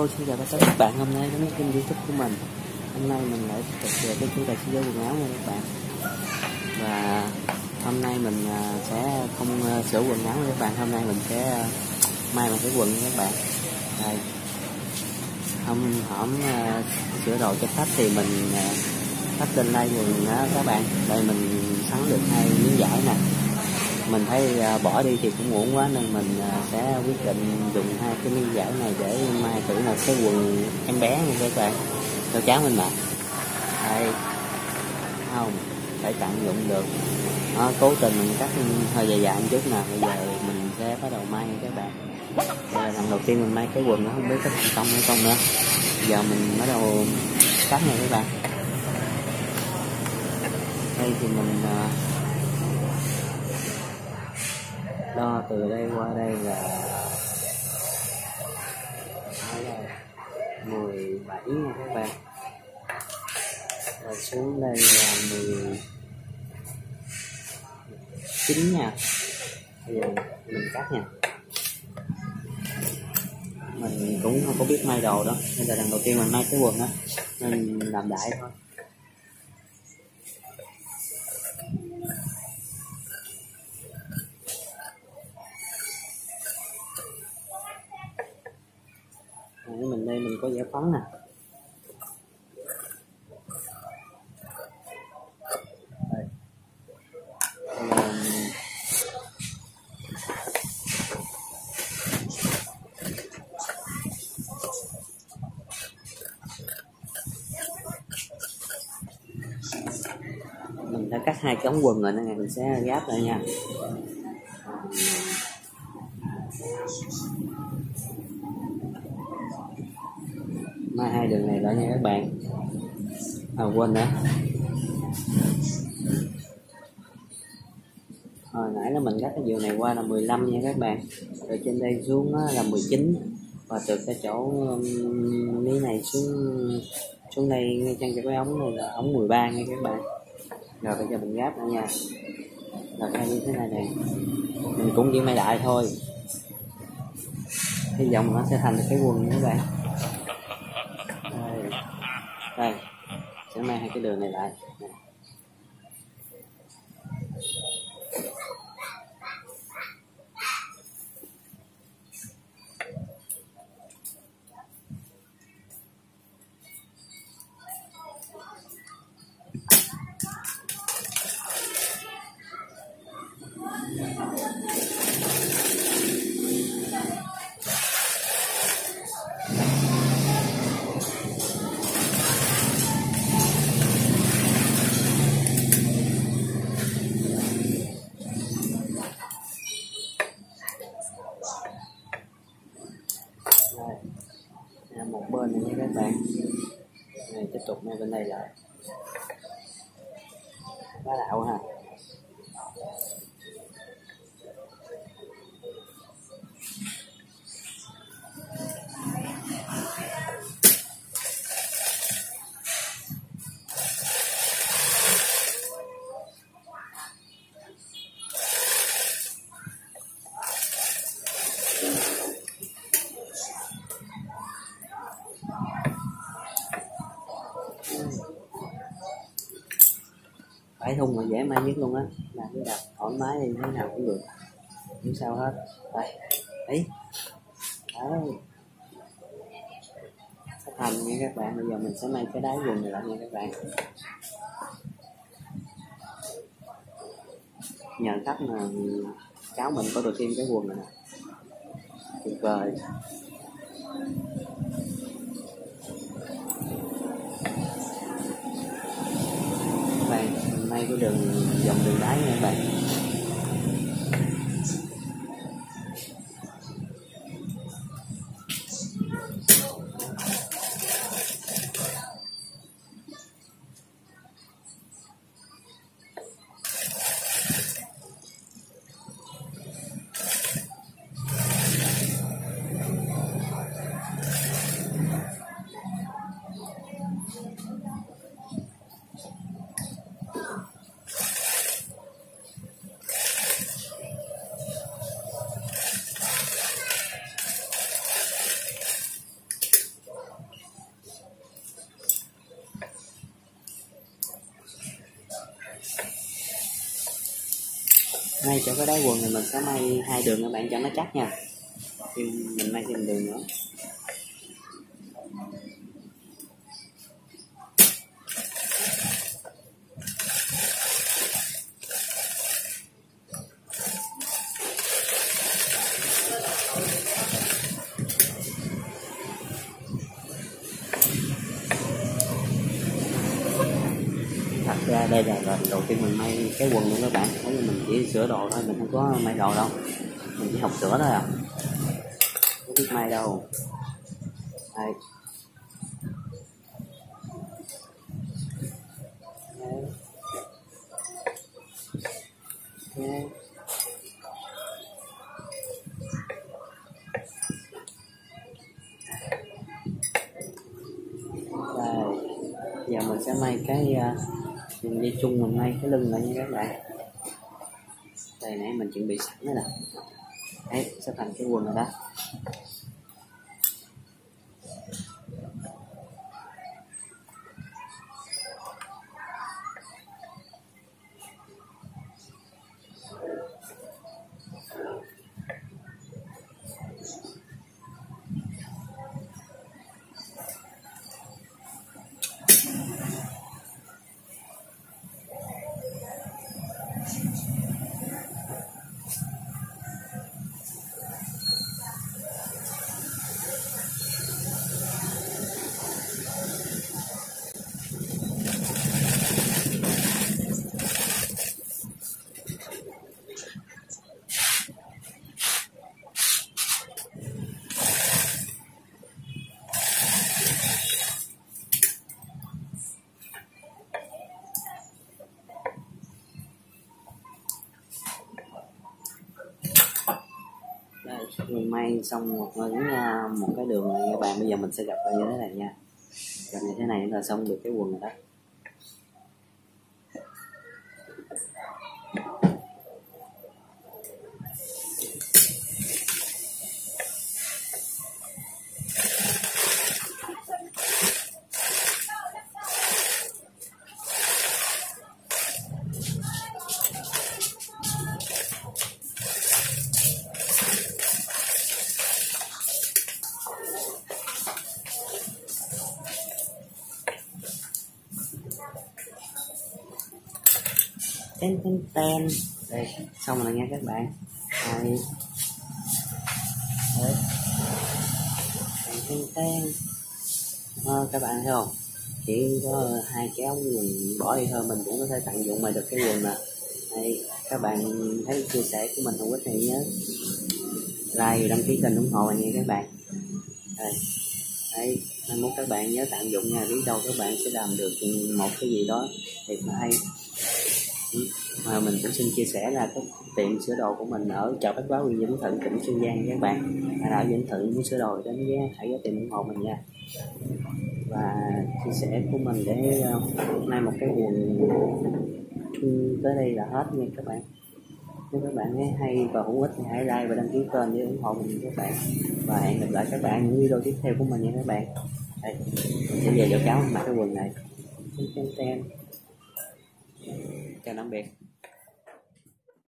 Hello, xin chào các bạn. Hôm nay đến kênh YouTube của mình. Hôm nay mình lại tiếp tục về cái chủ đề thế giới quần áo nha các bạn. Và hôm nay mình sẽ không sửa quần áo nha các bạn. Hôm nay mình sẽ may một cái quần nha các bạn. Đây. Hổm sửa đồ cho khách thì mình khách lên đây quần đó các bạn. Đây mình sắn được 2 miếng vải nè. Mình thấy bỏ đi thì cũng muộn quá nên mình sẽ quyết định dùng 2 cái miếng vải này để may thử một cái quần em bé nha các bạn, cho cháu mình mặc. Đây, không phải tận dụng được. Cố tình mình cắt hơi dài dài một chút nè. Bây giờ mình sẽ bắt đầu may nha các bạn. Đây là lần đầu tiên mình may cái quần, nó không biết có thành công hay không nữa. Giờ mình bắt đầu cắt nha các bạn. Đây thì mình đo từ đây qua đây là 17 nha các bạn, rồi xuống đây là 19 nha. Bây giờ mình cắt nha. Mình cũng không có biết may đồ đó, nên là lần đầu tiên mình may cái quần đó nên làm đại thôi. Mình đây mình có giải phóng nè. Đây. Mình đã cắt 2 cái ống quần rồi nên mình sẽ gáp lại nha. Mai 2 đường này lại nha các bạn. Quên nữa, hồi nãy là mình cắt cái chiều này qua là 15 nha các bạn, rồi trên đây xuống là 19, và từ cái chỗ mí này xuống đây ngay chân cái ống này là ống 13 nha các bạn. Rồi bây giờ mình gáp lại nha, là ra như thế này nè. Mình cũng chỉ may đại thôi, hy vọng nó sẽ thành được cái quần nha các bạn. Đây sẽ may 2 cái đường này lại. Một bên này nha các bạn. Này tiếp tục ngay bên đây lại. Bá đạo ha. Phải thun mà dễ may nhất luôn á, làm cái đập thoải mái đi, thế nào cũng được, không sao hết. Đây, ấy, đấy, sắp thành nha các bạn. Bây giờ mình sẽ may cái đáy quần này lại nha các bạn. Nhờ khách mà cháu mình có được thêm cái quần này nè, tuyệt vời. Đây, mình may cái dòng đường đáy nha các bạn. ngay chỗ cái đáy quần này mình sẽ may 2 đường các bạn cho nó chắc nha, thì mình may thêm đường nữa. Thật ra đây là lần đầu tiên mình may cái quần luôn các bạn, bởi vì mình chỉ sửa đồ thôi, mình không có may đồ đâu, mình chỉ học sửa thôi à, không biết may đâu. Đây. Đây. Đây. Giờ mình sẽ may cái dây chung, mình may cái lưng lại nha các bạn. Đây nãy mình chuẩn bị sẵn rồi nè, đấy sẽ thành cái quần rồi đó. Đây, mình may xong một cái đường này các bạn, bây giờ mình sẽ gập vào như thế này nha, gập như thế này là xong được cái quần rồi đó. Ten ten ten, đây xong rồi nha các bạn. Đây. Đấy. Ten ten ten. Các bạn thấy không, chỉ có 2 cái ống quần bỏ đi thôi mình cũng có thể tận dụng mà được cái quần nè. Đây, các bạn thấy chia sẻ của mình hữu ích thì nhớ like và đăng ký kênh ủng hộ mình nha các bạn. Đây. Đấy, nên muốn các bạn nhớ tận dụng nha, biết đâu các bạn sẽ làm được một cái gì đó thiệt mà hay. Mà mình cũng xin chia sẻ là cái tiệm sửa đồ của mình ở chợ Bách Bá, huyện Vĩnh Thuận, tỉnh Kiên Giang các bạn. Ở Vĩnh Thuận muốn sửa đồ đến với hãy ghé tìm ủng hộ mình nha, và chia sẻ của mình để nay một cái quần tới đây là hết nha các bạn. Nếu các bạn thấy hay và hữu ích thì hãy like và đăng ký kênh để ủng hộ mình các bạn, và hẹn gặp lại các bạn những video tiếp theo của mình nha các bạn. Đây, mình sẽ về dạo cáo mặc cái quần này. Chào tạm biệt.